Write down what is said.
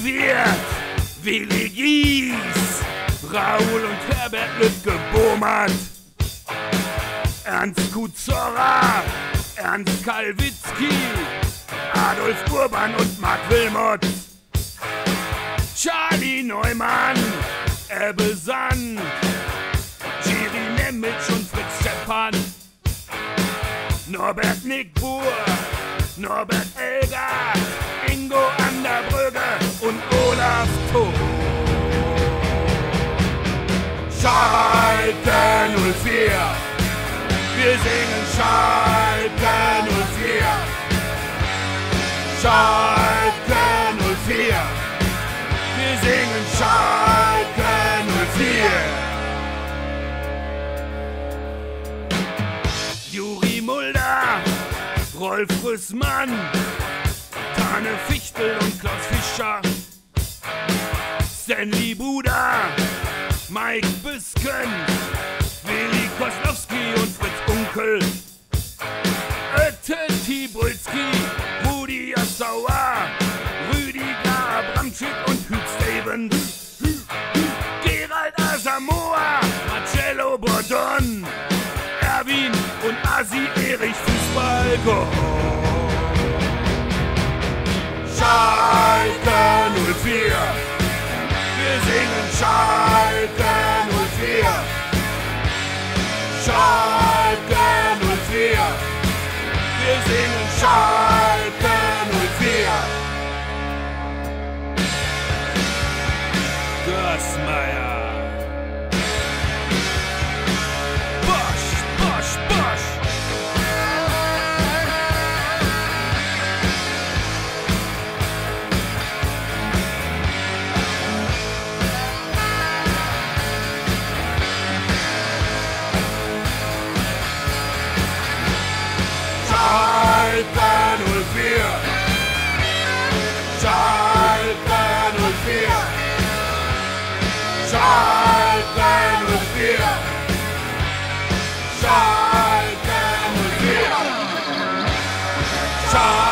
wird Willi Gies, Raoul und Herbert Lübke-Bohmert, Ernst Kuzorra, Ernst Kalwitzki, Adolf Urban und Mark Wilmot, Charlie Neumann, Ebbe Sand, Jiri Nemitsch und Fritz Scheppan, Norbert Nickbuhr, Norbert Elgert, Ingo an der Brücke und Olaf Thon. Schalke 04, wir singen Schalke 04. Schalke 04, wir singen Schalke 04. Juri Mulder, Rolf Rüssmann, Tane Fichtel und Klaus Fischer, Stanley Buda, Mike Büsken, Willi Koslowski und Fritz Unkel, Ötte Tibulski, Rudi Assauer, Rüdiger Abramczyk und Hüb Stevens, Gerald Asamoah, Marcello Bordon, Erwin und Asi Erich Fußballgott. Schalke 04, wir singen Schalke 04. Schalke 04, wir singen Schalke 04. Gößmeier. Bosch, Bosch, Bosch. Schalke 04, Schalke 04, Schalke 04, Schalke 04, Schalke